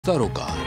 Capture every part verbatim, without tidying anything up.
सरोकार।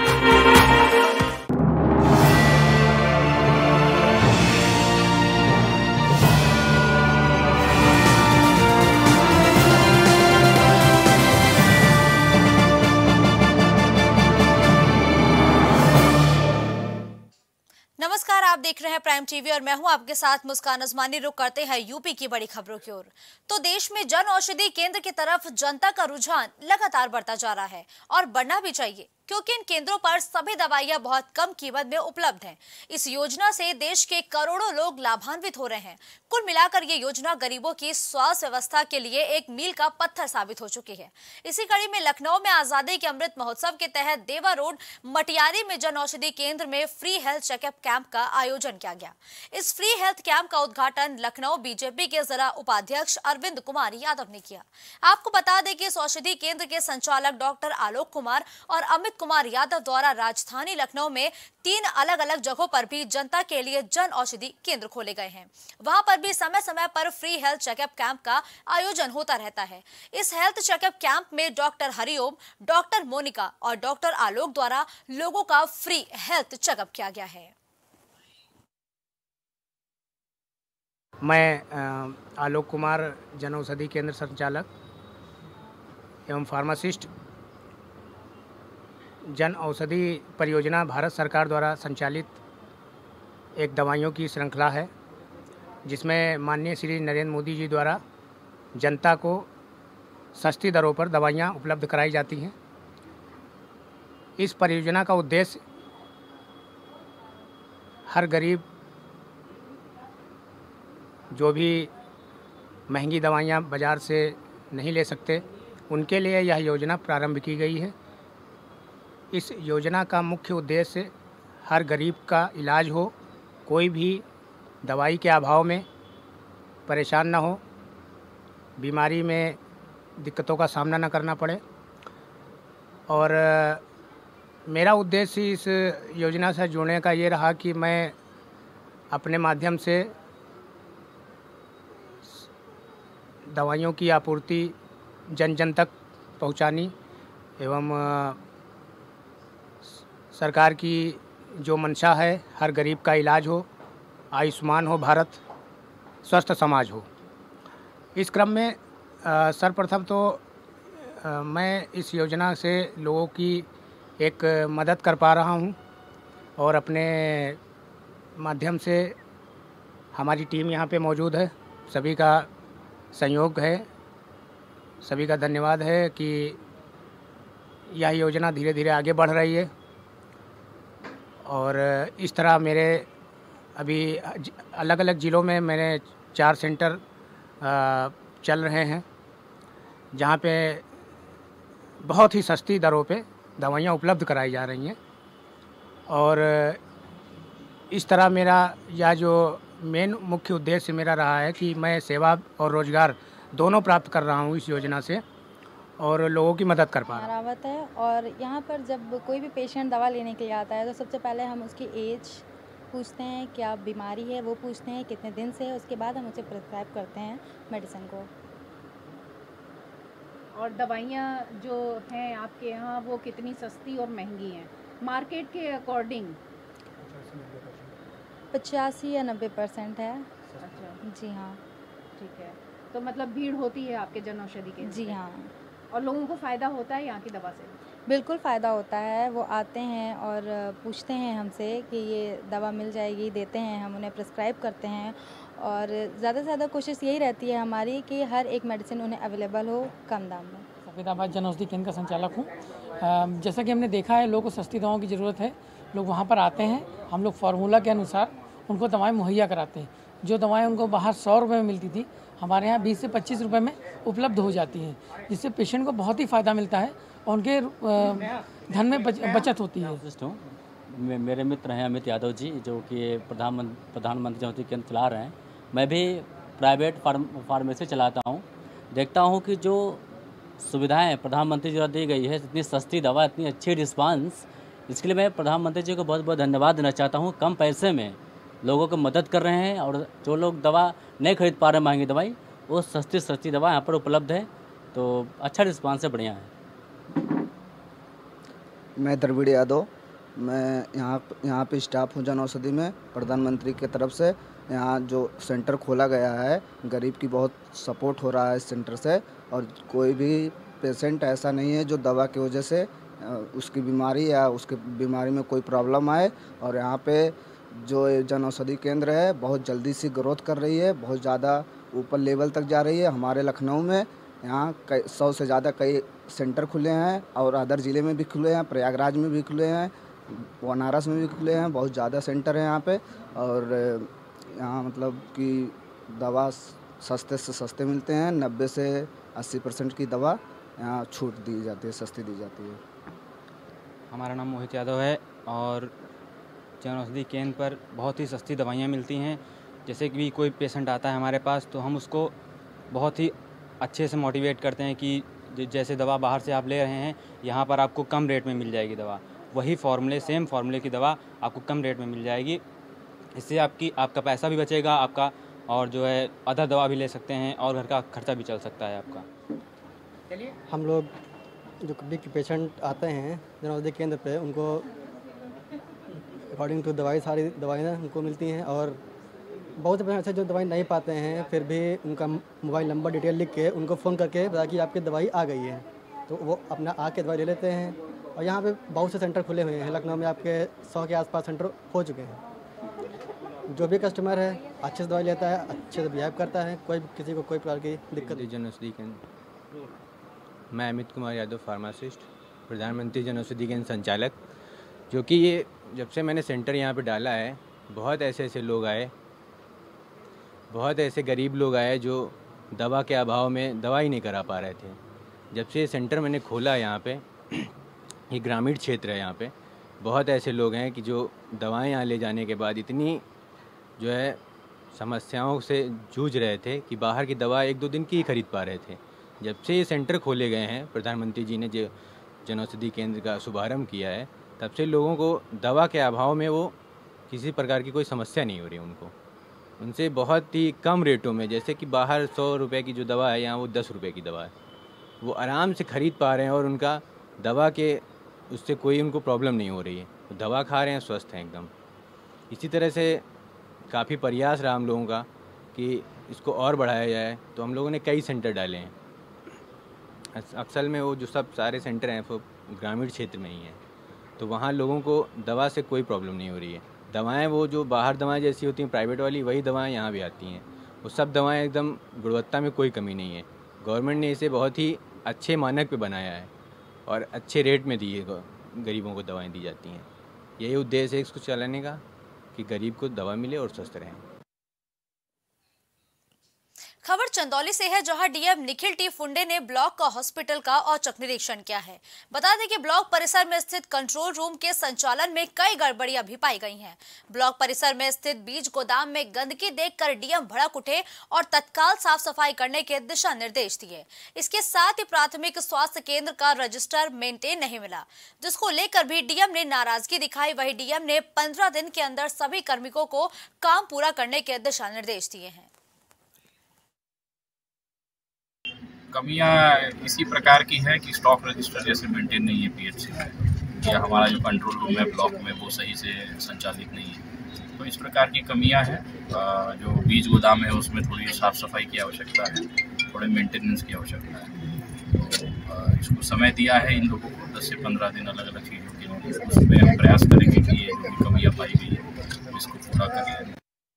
नमस्कार, आप देख रहे हैं प्राइम टीवी और मैं हूं आपके साथ मुस्कान उस्मानी। रुक करते हैं यूपी की बड़ी खबरों की ओर। तो देश में जन औषधि केंद्र की तरफ जनता का रुझान लगातार बढ़ता जा रहा है और बढ़ना भी चाहिए, क्योंकि इन केंद्रों पर सभी दवाइयां बहुत कम कीमत में उपलब्ध हैं। इस योजना से देश के करोड़ों लोग लाभान्वित हो रहे हैं। कुल मिलाकर ये योजना गरीबों की स्वास्थ्य व्यवस्था के लिए एक मील का पत्थर साबित हो चुकी है। इसी कड़ी में लखनऊ में आजादी के अमृत महोत्सव के तहत देवा रोड मटियारी में जन औषधि केंद्र में फ्री हेल्थ चेकअप कैंप का आयोजन किया गया। इस फ्री हेल्थ कैंप का उद्घाटन लखनऊ बीजेपी के जिला उपाध्यक्ष अरविंद कुमार यादव ने किया। आपको बता दें कि इस औषधि केंद्र के संचालक डॉक्टर आलोक कुमार और अमित कुमार यादव द्वारा राजधानी लखनऊ में तीन अलग अलग जगहों पर भी जनता के लिए जन औषधि केंद्र खोले गए हैं। वहां पर भी समय समय पर फ्री हेल्थ चेकअप कैंप का आयोजन होता रहता है। इस हेल्थ चेकअप कैंप में डॉक्टर हरिओम, डॉक्टर मोनिका और डॉक्टर आलोक द्वारा लोगों का फ्री हेल्थ चेकअप किया गया है। मैं आलोक कुमार, जन औषधि केंद्र संचालक एवं फार्मासिस्ट। जन औषधि परियोजना भारत सरकार द्वारा संचालित एक दवाइयों की श्रृंखला है, जिसमें माननीय श्री नरेंद्र मोदी जी द्वारा जनता को सस्ती दरों पर दवाइयाँ उपलब्ध कराई जाती हैं। इस परियोजना का उद्देश्य हर गरीब जो भी महंगी दवाइयाँ बाज़ार से नहीं ले सकते, उनके लिए यह योजना प्रारंभ की गई है। इस योजना का मुख्य उद्देश्य हर गरीब का इलाज हो, कोई भी दवाई के अभाव में परेशान ना हो, बीमारी में दिक्कतों का सामना न करना पड़े। और मेरा उद्देश्य इस योजना से जुड़ने का ये रहा कि मैं अपने माध्यम से दवाइयों की आपूर्ति जन जन तक पहुंचानी एवं सरकार की जो मंशा है, हर गरीब का इलाज हो, आयुष्मान हो भारत, स्वस्थ समाज हो। इस क्रम में आ, सर्वप्रथम तो आ, मैं इस योजना से लोगों की एक मदद कर पा रहा हूं और अपने माध्यम से हमारी टीम यहां पे मौजूद है। सभी का सहयोग है, सभी का धन्यवाद है कि यह योजना धीरे धीरे आगे बढ़ रही है। और इस तरह मेरे अभी अलग अलग ज़िलों में मेरे चार सेंटर चल रहे हैं, जहाँ पे बहुत ही सस्ती दरों पे दवाइयाँ उपलब्ध कराई जा रही हैं। और इस तरह मेरा यह जो मेन मुख्य उद्देश्य मेरा रहा है कि मैं सेवा और रोज़गार दोनों प्राप्त कर रहा हूँ इस योजना से और लोगों की मदद कर पा रहा हूँ। रावत है। और यहाँ पर जब कोई भी पेशेंट दवा लेने के लिए आता है तो सबसे पहले हम उसकी एज पूछते हैं, क्या बीमारी है वो पूछते हैं, कितने दिन से है, उसके बाद हम उसे प्रिस्क्राइब करते हैं मेडिसिन को। और दवाइयाँ जो हैं आपके यहाँ वो कितनी सस्ती और महंगी हैं मार्केट के अकॉर्डिंग? पचासी या नब्बे परसेंट है। अच्छा जी हाँ, ठीक है। तो मतलब भीड़ होती है आपके जन औषधि केंद्र? जी हाँ। और लोगों को फ़ायदा होता है यहाँ की दवा से? बिल्कुल फ़ायदा होता है। वो आते हैं और पूछते हैं हमसे कि ये दवा मिल जाएगी, देते हैं, हम उन्हें प्रिस्क्राइब करते हैं। और ज़्यादा से ज़्यादा कोशिश यही रहती है हमारी कि हर एक मेडिसिन उन्हें अवेलेबल हो कम दाम में। सफेदाबाद जन औषधि केंद्र का संचालक हूँ। जैसा कि हमने देखा है, लोगों को सस्ती दवाओं की ज़रूरत है, लोग वहाँ पर आते हैं, हम लोग फार्मूला के अनुसार उनको दवाएं मुहैया कराते हैं। जो दवाएं उनको बाहर सौ रुपये में मिलती थी, हमारे यहाँ बीस से पच्चीस रुपये में उपलब्ध हो जाती हैं, जिससे पेशेंट को बहुत ही फ़ायदा मिलता है और उनके धन में बच, बचत होती है। मेरे मित्र हैं अमित यादव जी, जो कि प्रधानमंत्री प्रधानमंत्री जन औषधि केंद्र चला रहे हैं। मैं भी प्राइवेट फार्म फार्मेसी चलाता हूँ। देखता हूँ कि जो सुविधाएं प्रधानमंत्री द्वारा दी गई है, इतनी सस्ती दवा, इतनी अच्छी रिस्पांस, इसके लिए मैं प्रधानमंत्री जी को बहुत बहुत धन्यवाद देना चाहता हूँ। कम पैसे में लोगों को मदद कर रहे हैं और जो लोग दवा नहीं खरीद पा रहे महंगी दवाई, वो सस्ती सस्ती दवा यहाँ पर उपलब्ध है। तो अच्छा रिस्पांस है, बढ़िया है। मैं द्रविड़ यादव, मैं यहाँ यहाँ पे स्टाफ हूँ जन औषधि में। प्रधानमंत्री की तरफ से यहाँ जो सेंटर खोला गया है, गरीब की बहुत सपोर्ट हो रहा है इस सेंटर से। और कोई भी पेशेंट ऐसा नहीं है जो दवा की वजह से उसकी बीमारी या उसके बीमारी में कोई प्रॉब्लम आए। और यहाँ पे जो जन औषधि केंद्र है बहुत जल्दी से ग्रोथ कर रही है, बहुत ज़्यादा ऊपर लेवल तक जा रही है। हमारे लखनऊ में यहाँ कई सौ से ज़्यादा कई सेंटर खुले हैं और अदर ज़िले में भी खुले हैं, प्रयागराज में भी खुले हैं, बनारस में भी खुले हैं। बहुत ज़्यादा सेंटर है यहाँ पे। और यहाँ मतलब कि दवा सस्ते से सस्ते मिलते हैं। नब्बे से अस्सी परसेंट की दवा यहाँ छूट दी जाती है, सस्ती दी जाती है। हमारा नाम मोहित यादव है और जन औषधि केंद्र पर बहुत ही सस्ती दवाइयाँ मिलती हैं। जैसे कि कोई पेशेंट आता है हमारे पास तो हम उसको बहुत ही अच्छे से मोटिवेट करते हैं कि जैसे दवा बाहर से आप ले रहे हैं, यहाँ पर आपको कम रेट में मिल जाएगी दवा। वही फार्मूले सेम फार्मूले की दवा आपको कम रेट में मिल जाएगी। इससे आपकी आपका पैसा भी बचेगा आपका, और जो है अदर दवा भी ले सकते हैं और घर का खर्चा भी चल सकता है आपका। चलिए, हम लोग जो कभी के पेशेंट आते हैं जन औषधि केंद्र पे, उनको अकॉर्डिंग टू दवाई सारी दवाइयाँ उनको मिलती हैं। और बहुत से पेशेंट ऐसे जो दवाई नहीं पाते हैं फिर भी उनका मोबाइल नंबर डिटेल लिख के उनको फ़ोन करके बता कि आपकी दवाई आ गई है, तो वो अपना आके दवाई ले लेते हैं। और यहाँ पे बहुत से सेंटर खुले हुए हैं। लखनऊ में आपके सौ के आसपास सेंटर हो चुके हैं। जो भी कस्टमर है अच्छे से दवाई लेता है, अच्छे से बिहेव करता है, कोई किसी को कोई प्रकार की दिक्कत नहीं। जन औषधि केंद्र, मैं अमित कुमार यादव, फार्मासिस्ट, प्रधानमंत्री जन औषधि केंद्र संचालक। जो कि ये जब से मैंने सेंटर यहाँ पे डाला है, बहुत ऐसे ऐसे लोग आए, बहुत ऐसे गरीब लोग आए जो दवा के अभाव में दवा ही नहीं करा पा रहे थे। जब से ये सेंटर मैंने खोला यहाँ पे, ये ग्रामीण क्षेत्र है, यहाँ पे बहुत ऐसे लोग हैं कि जो दवाएं यहाँ ले जाने के बाद इतनी जो है समस्याओं से जूझ रहे थे कि बाहर की दवा एक दो दिन की ही खरीद पा रहे थे। जब से ये सेंटर खोले गए हैं, प्रधानमंत्री जी ने जो जन औषधि केंद्र का शुभारम्भ किया है, तब से लोगों को दवा के अभाव में वो किसी प्रकार की कोई समस्या नहीं हो रही उनको। उनसे बहुत ही कम रेटों में, जैसे कि बाहर सौ रुपये की जो दवा है, यहाँ वो दस रुपये की दवा है, वो आराम से ख़रीद पा रहे हैं और उनका दवा के उससे कोई उनको प्रॉब्लम नहीं हो रही है। वो दवा खा रहे हैं, स्वस्थ हैं एकदम। इसी तरह से काफ़ी प्रयास रहा हम लोगों का कि इसको और बढ़ाया जाए, तो हम लोगों ने कई सेंटर डाले हैं। अक्सर में वो जो सब सारे सेंटर हैं वो ग्रामीण क्षेत्र में ही हैं, तो वहाँ लोगों को दवा से कोई प्रॉब्लम नहीं हो रही है। दवाएं वो जो बाहर दवाएं जैसी होती हैं प्राइवेट वाली, वही दवाएं यहाँ भी आती हैं। वो सब दवाएं एकदम गुणवत्ता में कोई कमी नहीं है। गवर्नमेंट ने इसे बहुत ही अच्छे मानक पे बनाया है और अच्छे रेट में दिए गरीबों को दवाएं दी जाती हैं। यही उद्देश्य है इसको चलाने का कि गरीब को दवा मिले और स्वस्थ रहें। खबर चंदौली से है, जहां डीएम निखिल टी फुंडे ने ब्लॉक का हॉस्पिटल का औचक निरीक्षण किया है। बता दें कि ब्लॉक परिसर में स्थित कंट्रोल रूम के संचालन में कई गड़बड़ियां भी पाई गई हैं। ब्लॉक परिसर में स्थित बीज गोदाम में गंदगी देखकर डीएम भड़क उठे और तत्काल साफ सफाई करने के दिशा निर्देश दिए। इसके साथ ही प्राथमिक स्वास्थ्य केंद्र का रजिस्टर मेंटेन नहीं मिला, जिसको लेकर भी डीएम ने नाराजगी दिखाई। वही डीएम ने पंद्रह दिन के अंदर सभी कार्मिकों को काम पूरा करने के दिशा निर्देश दिए हैं। कमियां इसी प्रकार की है कि स्टॉक रजिस्टर जैसे मेंटेन नहीं है पीएचसी में, या हमारा जो कंट्रोल रूम है ब्लॉक में वो सही से संचालित नहीं है। तो इस प्रकार की कमियां हैं। जो बीज गोदाम है उसमें थोड़ी साफ़ सफाई की आवश्यकता है, थोड़े मेंटेनेंस की आवश्यकता है। तो इसको समय दिया है इन लोगों को, दस से पंद्रह दिन अलग अलग चीज़ों के लिए। उसमें हम प्रयास करेंगे कि ये जो कमियाँ पाई गई है इसको पूरा करें।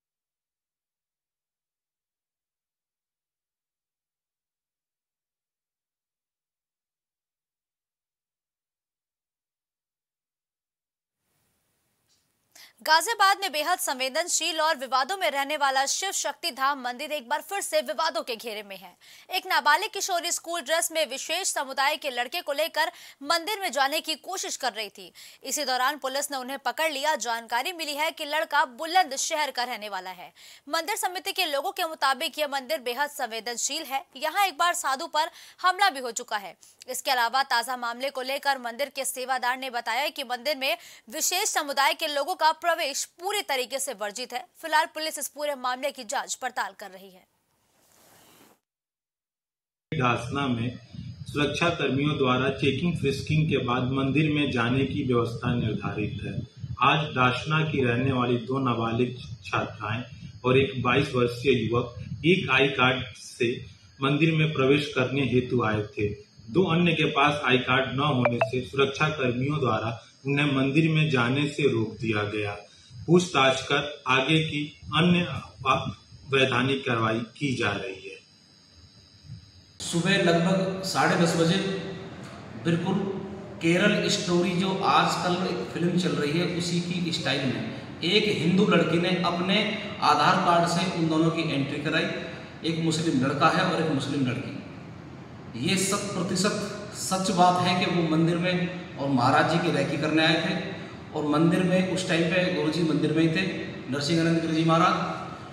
गाजियाबाद में बेहद संवेदनशील और विवादों में रहने वाला शिव शक्ति धाम मंदिर एक बार फिर से विवादों के घेरे में है। एक नाबालिग किशोरी स्कूल ड्रेस में विशेष समुदाय के लड़के को लेकर मंदिर में जाने की कोशिश कर रही थी। इसी दौरान पुलिस ने उन्हें पकड़ लिया। जानकारी मिली है कि लड़का बुलंदशहर का रहने वाला है। मंदिर समिति के लोगों के मुताबिक यह मंदिर बेहद संवेदनशील है। यहाँ एक बार साधु पर हमला भी हो चुका है। इसके अलावा ताजा मामले को लेकर मंदिर के सेवादार ने बताया कि मंदिर में विशेष समुदाय के लोगों का प्रवेश पूरी तरीके से वर्जित है। फिलहाल पुलिस इस पूरे मामले की जांच पड़ताल कर रही है। घासना में सुरक्षा कर्मियों द्वारा चेकिंग फ्रिस्किंग के बाद मंदिर में जाने की व्यवस्था निर्धारित है। आज दाशना की रहने वाली दो नाबालिग छात्राएं और एक बाईस वर्षीय युवक एक आई कार्ड से मंदिर में प्रवेश करने हेतु आए थे। दो अन्य के पास आई कार्ड न होने से सुरक्षा कर्मियों द्वारा उन्हें मंदिर में जाने से रोक दिया गया। पूछताछ कर आगे की अन्य वैधानिक कार्रवाई की जा रही है। सुबह लगभग साढ़े दस बजे बिल्कुल केरल स्टोरी जो आजकल एक फिल्म चल रही है उसी की स्टाइल में एक हिंदू लड़की ने अपने आधार कार्ड से उन दोनों की एंट्री कराई। एक मुस्लिम लड़का है और एक मुस्लिम लड़की। ये शत प्रतिशत सच बात है कि वो मंदिर में और महाराज जी की रैकी करने आए थे और मंदिर में उस टाइम पे गुरुजी मंदिर में ही थे, नरसिंहानंद गिरी जी महाराज।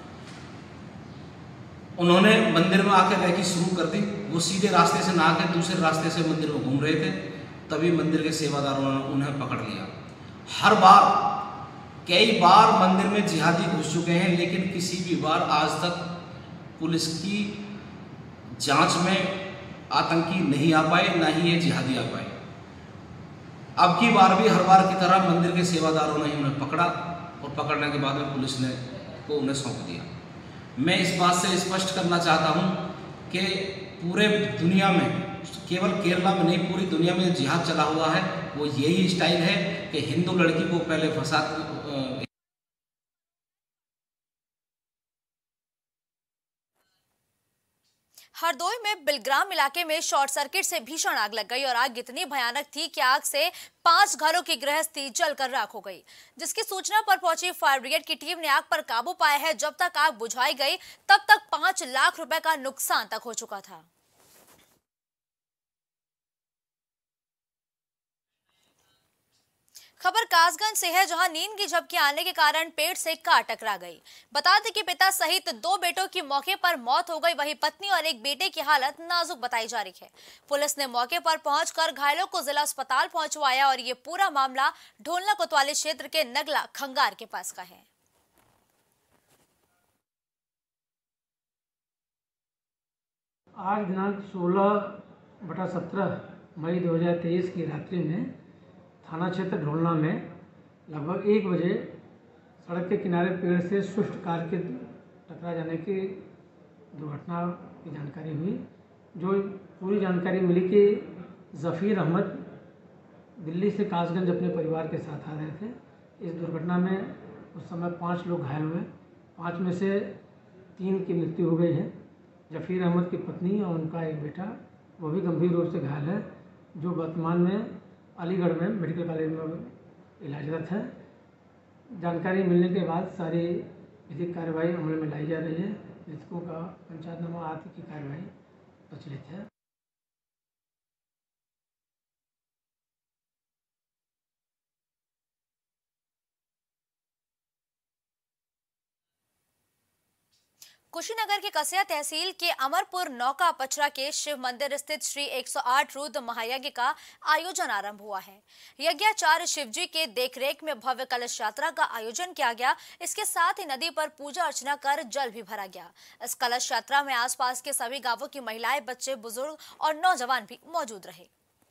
उन्होंने मंदिर में आकर रैकी शुरू कर दी। वो सीधे रास्ते से ना आकर दूसरे रास्ते से मंदिर में घूम रहे थे, तभी मंदिर के सेवादारों ने उन्हें पकड़ लिया। हर बार कई बार मंदिर में जिहादी घुस चुके हैं, लेकिन किसी भी बार आज तक पुलिस की जांच में आतंकी नहीं आ पाए, ना ही ये जिहादी आ पाए। अब की बार भी हर बार की तरह मंदिर के सेवादारों ने उन्हें पकड़ा और पकड़ने के बाद में पुलिस ने को उन्हें सौंप दिया। मैं इस बात से स्पष्ट करना चाहता हूं कि पूरे दुनिया में, केवल केरला में नहीं पूरी दुनिया में जिहाद चला हुआ है वो यही स्टाइल है कि हिंदू लड़की को पहले फंसा। हरदोई में बिलग्राम इलाके में शॉर्ट सर्किट से भीषण आग लग गई और आग इतनी भयानक थी कि आग से पांच घरों की गृहस्थी जलकर राख हो गई। जिसकी सूचना पर पहुंची फायर ब्रिगेड की टीम ने आग पर काबू पाया है। जब तक आग बुझाई गई तब तक पांच लाख रुपए का नुकसान तक हो चुका था। खबर कासगंज से है, जहां नींद की झपकी आने के कारण पेड़ से कार टकरा गई। बता दें कि पिता सहित दो बेटों की मौके पर मौत हो गई, वहीं पत्नी और एक बेटे की हालत नाजुक बताई जा रही है। पुलिस ने मौके पर पहुंचकर घायलों को जिला अस्पताल पहुंचवाया और ये पूरा मामला ढोलना कोतवाली क्षेत्र के नगला खंगार के पास का है। आज दिनांक सोलह बटा सत्रह मई दो हजार तेईस की रात्रि में थाना क्षेत्र ढोलना में लगभग एक बजे सड़क के किनारे पेड़ से स्विफ्ट कार के टकरा जाने की दुर्घटना की जानकारी हुई। जो पूरी जानकारी मिली कि जफ़ीर अहमद दिल्ली से कासगंज अपने परिवार के साथ आ रहे थे। इस दुर्घटना में उस समय पाँच लोग घायल हुए। पाँच में से तीन की मृत्यु हो गई है। जफ़ीर अहमद की पत्नी और उनका एक बेटा वो भी गंभीर रूप से घायल है, जो वर्तमान में अलीगढ़ में मेडिकल कॉलेज में इलाजरत है। जानकारी मिलने के बाद सारी विधिक कार्रवाई अमल में लाई जा रही है। मृतकों का पंचायतनामा आदि की कार्रवाई प्रचलित है। कुशीनगर के कसिया तहसील के अमरपुर नौका पचरा के शिव मंदिर स्थित श्री एक सौ आठ रुद्र महायज्ञ का आयोजन आरंभ हुआ है। यज्ञाचार्य शिवजी के देखरेख में भव्य कलश यात्रा का आयोजन किया गया। इसके साथ ही नदी पर पूजा अर्चना कर जल भी भरा गया। इस कलश यात्रा में आसपास के सभी गांवों की महिलाएं, बच्चे, बुजुर्ग और नौजवान भी मौजूद रहे।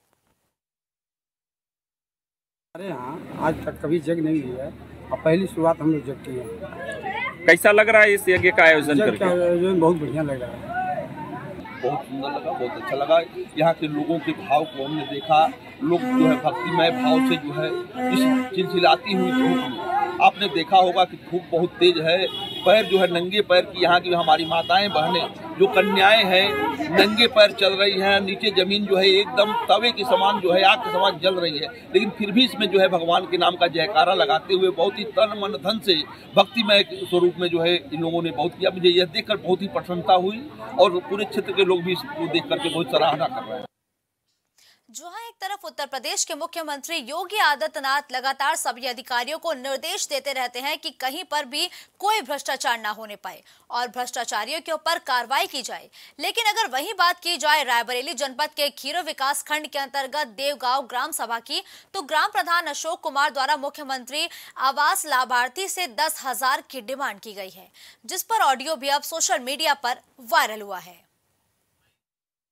हमारे यहाँ आज तक कभी यज्ञ नहीं हुआ है और पहली शुरुआत हम लोग यज्ञ की है। कैसा लग रहा है इस यज्ञ का आयोजन करके? आयोजन बहुत बढ़िया लग रहा है। बहुत सुंदर लगा, बहुत अच्छा लगा। यहाँ के लोगों के भाव को हमने देखा। लोग जो है भक्तिमय भाव से जो है इस चिलचिलाती हुई धूप में, आपने देखा होगा कि धूप बहुत तेज है। पैर जो है नंगे पैर की यहाँ की हमारी माताएं बहनें जो कन्याएं हैं नंगे पैर चल रही हैं। नीचे जमीन जो है एकदम तवे के समान जो है आग के समान जल रही है, लेकिन फिर भी इसमें जो है भगवान के नाम का जयकारा लगाते हुए बहुत ही तन मन धन से भक्तिमय स्वरूप में जो है इन लोगों ने बहुत किया। मुझे यह देखकर बहुत ही प्रसन्नता हुई और पूरे क्षेत्र के लोग भी इसको देख करके बहुत सराहना कर रहे हैं। जहां एक तरफ उत्तर प्रदेश के मुख्यमंत्री योगी आदित्यनाथ लगातार सभी अधिकारियों को निर्देश देते रहते हैं कि कहीं पर भी कोई भ्रष्टाचार ना होने पाए और भ्रष्टाचारियों के ऊपर कार्रवाई की जाए, लेकिन अगर वही बात की जाए रायबरेली जनपद के खीरो विकास खंड के अंतर्गत देवगांव ग्राम सभा की, तो ग्राम प्रधान अशोक कुमार द्वारा मुख्यमंत्री आवास लाभार्थी से दस हजार की डिमांड की गई है, जिस पर ऑडियो भी अब सोशल मीडिया पर वायरल हुआ है।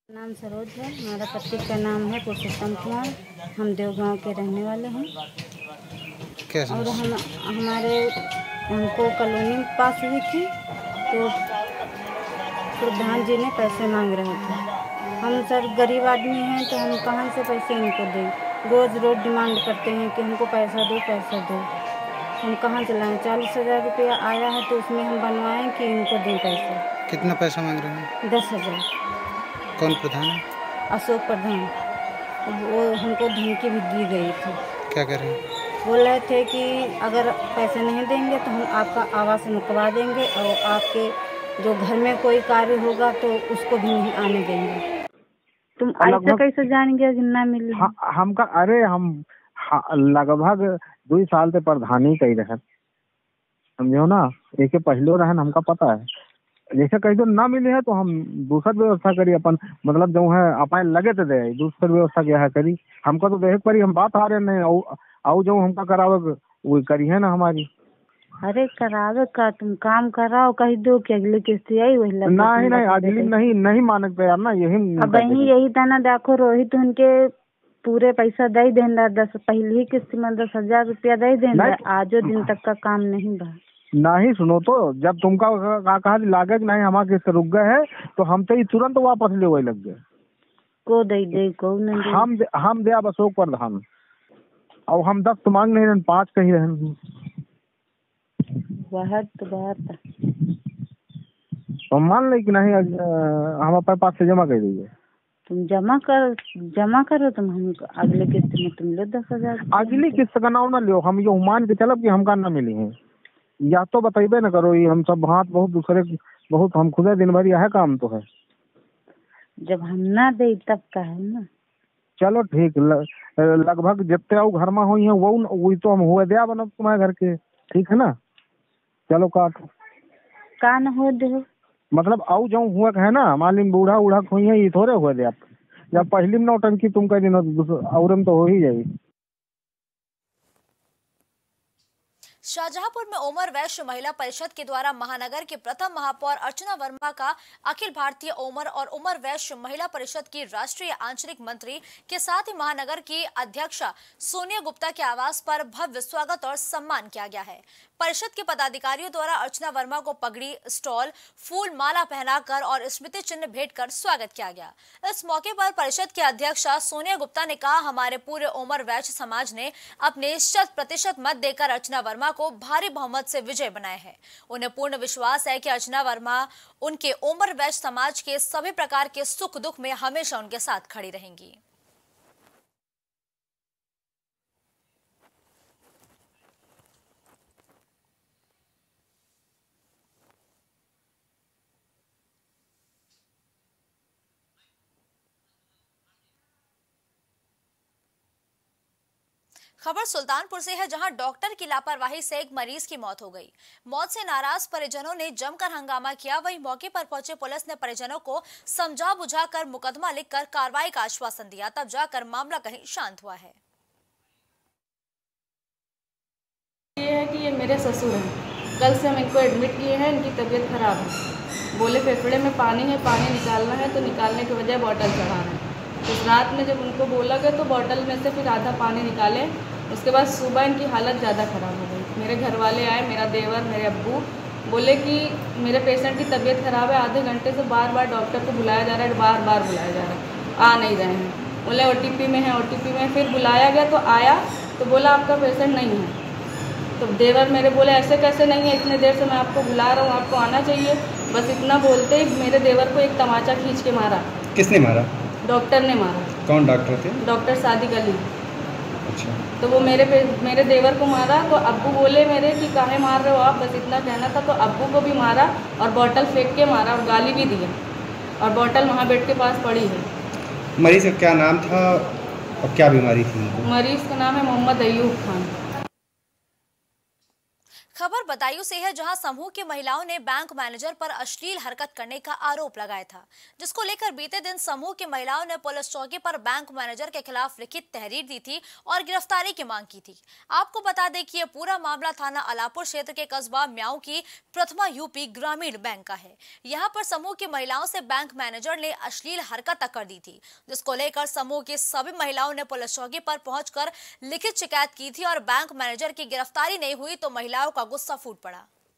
नाम सरोज है, हमारा पति का नाम है पुरुषोत्तम कुमार। हम देवगांव के रहने वाले हैं। कैसे? और हम हमारे हमको कॉलोनी में पास हुई थी तो प्रधान जी ने पैसे मांग रहे थे। हम सर गरीब आदमी हैं तो हम कहाँ से पैसे इनको दें। रोज़ रोज़ डिमांड करते हैं कि हमको पैसा दो पैसा दो। हम कहाँ चलाएँ। चालीस हज़ार रुपया आया है तो उसमें हम बनवाएं कि इनको दें पैसा। कितना पैसा मांग रहे हैं? दस हज़ार। कौन प्रधान है? अशोक प्रधान। वो हमको धमकी भी दी गई थी। क्या कर रहे हैं? बोल रहे थे कि अगर पैसे नहीं देंगे तो हम आपका आवास रुकवा देंगे और आपके जो घर में कोई कार्य होगा तो उसको भी नहीं आने देंगे। तुम ऐसा कैसे जान गया कि ना मिली? हम का अरे हम लगभग दो साल से प्रधानी कही रहे, समझो ना। एक पहले रहन हमका पता है। जैसे कहीं तो ना मिले है तो हम दूसरा व्यवस्था करी अपन, मतलब जो है अपन लगे तो दे दूसरी व्यवस्था क्या है करी। हमको तो देख पड़ी, हम बात आ रहे नहीं आओ जो हमका करावे वो करी है ना हमारी। अरे करावे का तुम काम कराओ, कही दो कि अगली किस्त आई वही लग। नहीं नहीं अगली नहीं नहीं माने पे यार ना। यही अब यही यही था ना। देखो रोहित उनके पूरे पैसा दे देना, दस पहली ही किस्त में दस हजार रुपया दे देना। आजो दिन तक का काम नहीं बा। नहीं सुनो तो जब तुमका का कहा लागे कि नहीं हमारे किस्त रुक गए है तो हम तो तुरंत वापस ले वही लग गए। को दे दे को नहीं हम दे, हम दे अब अशोक प्रधान और हम दस तो मांग नहीं रहे, पाँच कही रहे। बहुत बहुत तो मान ले कि नहीं हम अपने पास से जमा कर दीजिए। तुम जमा कर जमा करो तुम हम अगले किस्त में तुम लो दस हजार। अगली किस्त का नाम ना लो, हम ये मान के चलब कि हमका ना मिली है या तो बताइबे ना करो। ये हम सब हाथ बहुत दूसरे बहुत हम खुदे दिन भर यह काम तो है। जब हम ना दे तब का है ना। चलो ठीक लगभग जितने आओ घर में हुई है वो वही तो हम हुए दिया बनो तुम्हारे घर के, ठीक है ना। चलो काट का न हो दे मतलब आओ जाऊँ हुआ है ना। मालिन बूढ़ा उड़ा हुई है ये थोड़े हुए दे आप। जब पहली में नौटंकी तुम कह दिन और तो हो ही जाएगी। शाहजहांपुर में ओमर वैश्य महिला परिषद के द्वारा महानगर के प्रथम महापौर अर्चना वर्मा का अखिल भारतीय ओमर और उमर वैश्य महिला परिषद की राष्ट्रीय आंचलिक मंत्री के साथ ही महानगर की अध्यक्षा सोनिया गुप्ता के आवास पर भव्य स्वागत और सम्मान किया गया है। परिषद के पदाधिकारियों द्वारा अर्चना वर्मा को पगड़ी, स्टॉल, फूल माला पहनाकर और स्मृति चिन्ह भेंट कर स्वागत किया गया। इस मौके पर परिषद की अध्यक्षा सोनिया गुप्ता ने कहा, हमारे पूरे ओमर वैश्य समाज ने अपने शत प्रतिशत मत देकर अर्चना वर्मा को भारी बहुमत से विजय बनाए हैं। उन्हें पूर्ण विश्वास है कि अर्चना वर्मा उनके ओमर वैश्य समाज के सभी प्रकार के सुख दुख में हमेशा उनके साथ खड़ी रहेंगी। खबर सुल्तानपुर से है, जहां डॉक्टर की लापरवाही से एक मरीज की मौत हो गई। मौत से नाराज परिजनों ने जमकर हंगामा किया। वहीं मौके पर पहुंचे पुलिस ने परिजनों को समझा बुझाकर मुकदमा लिखकर कार्रवाई का आश्वासन दिया, तब जाकर मामला कहीं शांत हुआ है। ये है कि ये मेरे ससुर हैं। कल से हम इनको एडमिट किए हैं, इनकी तबीयत खराब है। बोले फेफड़े में पानी है, पानी निकालना है, तो निकालने के बजाय बॉटल चढ़ाना है। इस रात में जब उनको बोला गया तो बॉटल में से फिर आधा पानी निकाले। उसके बाद सुबह इनकी हालत ज़्यादा ख़राब हो गई। मेरे घर वाले आए, मेरा देवर, मेरे अब्बू बोले कि मेरे पेशेंट की तबीयत ख़राब है, आधे घंटे से बार बार डॉक्टर को बुलाया जा रहा है, बार बार बुलाया जा रहा है, आ नहीं रहे हैं। बोले ओ टी पी में है, ओ टी पी में। फिर बुलाया गया तो आया तो बोला आपका पेशेंट नहीं है। तो देवर मेरे बोले ऐसे कैसे नहीं है, इतने देर से मैं आपको बुला रहा हूँ, आपको आना चाहिए। बस इतना बोलते ही मेरे देवर को एक तमाचा खींच के मारा। किसने मारा? डॉक्टर ने मारा। कौन डॉक्टर थे? डॉक्टर सादिक अली। अच्छा। तो वो मेरे पे मेरे देवर को मारा तो अब्बू बोले मेरे कि काहे मार रहे हो आप, बस इतना कहना था। तो अब्बू को भी मारा और बॉटल फेंक के मारा और गाली भी दी और बॉटल वहाँ बेड के पास पड़ी है। मरीज का क्या नाम था और क्या बीमारी थी? मरीज का नाम है मोहम्मद अयूब खान। खबर बदायूं से है, जहां समूह की महिलाओं ने बैंक मैनेजर पर अश्लील हरकत करने का आरोप लगाया था, जिसको लेकर बीते दिन समूह की महिलाओं ने पुलिस चौकी पर बैंक मैनेजर के खिलाफ लिखित तहरीर दी थी और गिरफ्तारी की मांग की थी। आपको बता दें कि यह पूरा मामला थाना अलापुर क्षेत्र के कस्बा म्याऊ की प्रथमा यूपी ग्रामीण बैंक का है। यहाँ पर समूह की महिलाओं से बैंक मैनेजर ने अश्लील हरकत कर दी थी, जिसको लेकर समूह की सभी महिलाओं ने पुलिस चौकी पर पहुंचकर लिखित शिकायत की थी और बैंक मैनेजर की गिरफ्तारी नहीं हुई तो महिलाओं का गुस्सा फूट पड़ा।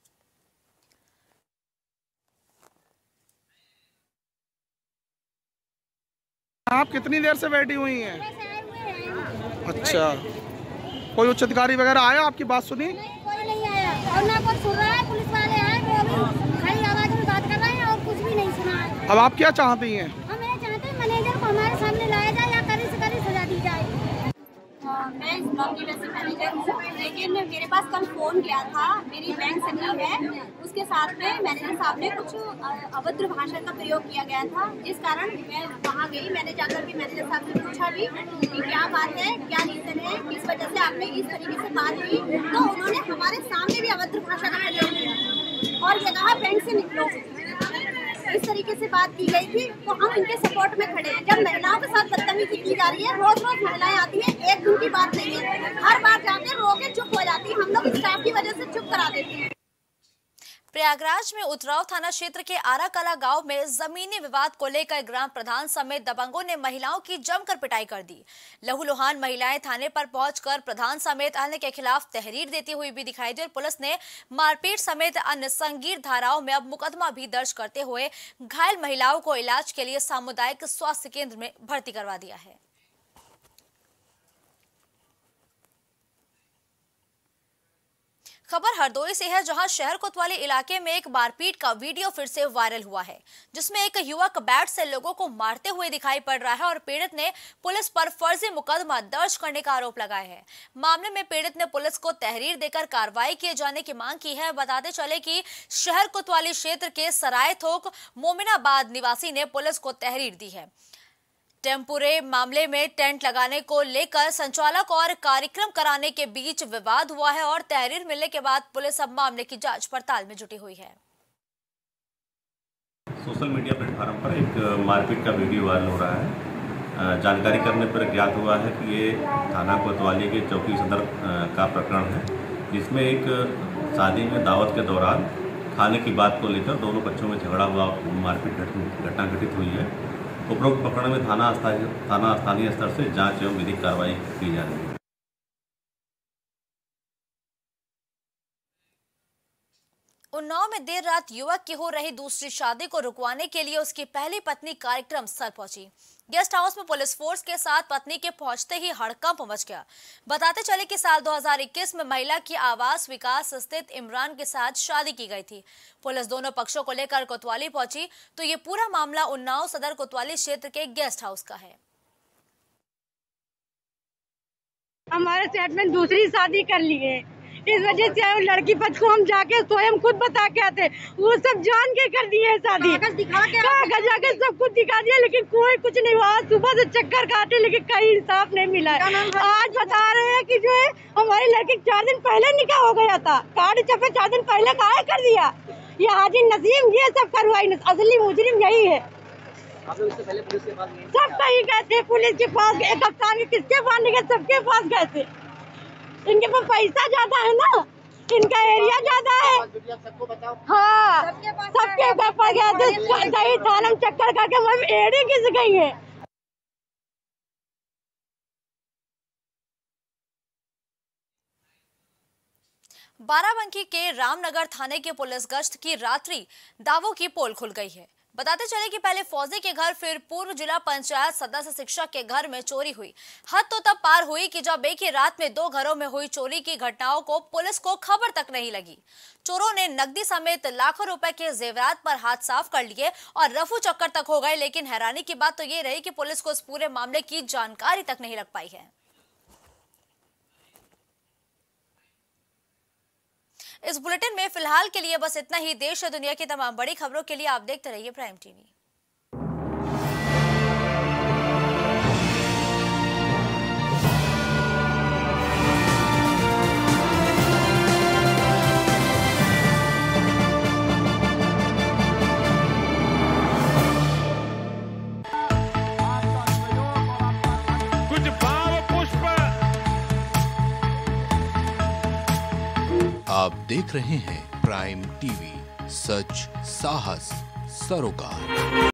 आप कितनी देर से बैठी हुई हैं? अच्छा, कोई उच्च अधिकारी वगैरह आया, आपकी बात सुनी? नहीं, कोई नहीं आया और ना कोई सुन रहा है। पुलिस वाले हैं वो भी खाली आवाज में बात कर रहे हैं और कुछ भी नहीं सुना है। अब आप क्या चाहती हैं? हम ये चाहते हैं मैनेजर को हमारे सामने लाया जाए या कड़ी से कड़ी सजा दी जाए। मैं इस ब्लॉक की वैसे मैनेजर हूँ, लेकिन मेरे पास कल फ़ोन गया था, मेरी बैंक सखी है, उसके साथ में मैनेजर साहब ने कुछ अभद्र भाषा का प्रयोग किया गया था, जिस कारण मैं वहाँ गई। मैंने जाकर के मैनेजर साहब से पूछा भी कि क्या बात है, क्या रीज़न है, किस वजह से आपने इस तरीके से बात की, तो उन्होंने हमारे सामने भी अभद्र भाषा का प्रयोग किया और ये कहा बैंक से निकलो। इस तरीके से बात की गई थी, तो हम इनके सपोर्ट में खड़े हैं। जब महिलाओं के साथ बदतमीजी की जा रही है, रोज रोज महिलाएं आती हैं, एक दिन की बात नहीं है, हर बार जाके रो के चुप हो जाती है। हम लोग स्टाफ की वजह से चुप करा देते हैं। प्रयागराज में उतराव थाना क्षेत्र के आराकला गांव में जमीनी विवाद को लेकर ग्राम प्रधान समेत दबंगों ने महिलाओं की जमकर पिटाई कर दी। लहूलुहान महिलाएं थाने पर पहुंचकर प्रधान समेत अन्य के खिलाफ तहरीर देती हुई भी दिखाई दी और पुलिस ने मारपीट समेत अन्य संगीन धाराओं में अब मुकदमा भी दर्ज करते हुए घायल महिलाओं को इलाज के लिए सामुदायिक स्वास्थ्य केंद्र में भर्ती करवा दिया है। खबर हरदोई से है, जहां शहर कोतवाली इलाके में एक मारपीट का वीडियो फिर से वायरल हुआ है, जिसमें एक युवक बैट से लोगों को मारते हुए दिखाई पड़ रहा है और पीड़ित ने पुलिस पर फर्जी मुकदमा दर्ज करने का आरोप लगाया है। मामले में पीड़ित ने पुलिस को तहरीर देकर कार्रवाई किए जाने की मांग की है। बताते चले कि शहर कोतवाली क्षेत्र के सराय थोक मोमिनाबाद निवासी ने पुलिस को तहरीर दी है। टेम्पुरे मामले में टेंट लगाने को लेकर संचालक और कार्यक्रम कराने के बीच विवाद हुआ है और तहरीर मिलने के बाद पुलिस अब मामले की जांच पड़ताल में जुटी हुई है। सोशल मीडिया प्लेटफॉर्म पर एक मारपीट का वीडियो वायरल हो रहा है। जानकारी करने पर ज्ञात हुआ है कि ये थाना कोतवाली के चौकी सदर का प्रकरण है, जिसमें एक शादी में दावत के दौरान खाने की बात को लेकर दोनों पक्षों में झगड़ा हुआ, मारपीट घटना घटित हुई है। उपरोक्त प्रकरण में थाना थाना स्थानीय स्तर से जांच एवं विधिक कार्रवाई की जा रही है। उन्नाव में देर रात युवक की हो रही दूसरी शादी को रुकवाने के लिए उसकी पहली पत्नी कार्यक्रम स्थल पहुंची। गेस्ट हाउस में पुलिस फोर्स के साथ पत्नी के पहुंचते ही हड़कंप मच गया। बताते चले कि साल दो हज़ार इक्कीस में महिला की आवास विकास स्थित इमरान के साथ शादी की गई थी। पुलिस दोनों पक्षों को लेकर कोतवाली पहुंची तो ये पूरा मामला उन्नाव सदर कोतवाली क्षेत्र के गेस्ट हाउस का है। हमारे सेट में दूसरी शादी कर ली है, इस वजह से लड़की पक्ष को हम जाके स्वयं खुद बता के आते, वो सब जान के कर दिए है शादी। कागज जाके सब कुछ दिखा दिया, लेकिन कोई कुछ नहीं हुआ। सुबह से चक्कर काटे लेकिन कहीं इंसाफ नहीं मिला। आज बता रहे हैं कि जो है हमारी लड़की चार दिन पहले निकाह हो गया था, कार्ड छपे चार दिन पहले काहे कर दिया। ये हाजी नसीम ये सब करवाई, असली मुजरिम यही है। सब कहीं गए थे, पुलिस के पास गए, कप्तान के किसके पास नहीं गए, सबके पास गए थे। इनके पास पैसा ज्यादा है ना, इनका एरिया ज्यादा है। हाँ, सबके पास गया थे, दही थाना में चक्कर करके मैं एड़ी घिस गई है। बाराबंकी के रामनगर थाने के पुलिस गश्त की रात्रि दावों की पोल खुल गई है। बताते चले कि पहले फौजी के घर फिर पूर्व जिला पंचायत सदस्य शिक्षक के घर में चोरी हुई। हद तो तब पार हुई कि जब एक ही रात में दो घरों में हुई चोरी की घटनाओं को पुलिस को खबर तक नहीं लगी। चोरों ने नकदी समेत लाखों रुपए के जेवरात पर हाथ साफ कर लिए और रफू चक्कर तक हो गए, लेकिन हैरानी की बात तो ये रही कि पुलिस को इस पूरे मामले की जानकारी तक नहीं लग पाई है। इस बुलेटिन में फिलहाल के लिए बस इतना ही। देश और दुनिया की तमाम बड़ी खबरों के लिए आप देखते रहिए प्राइम टीवी। आप देख रहे हैं प्राइम टीवी, सच साहस सरोकार।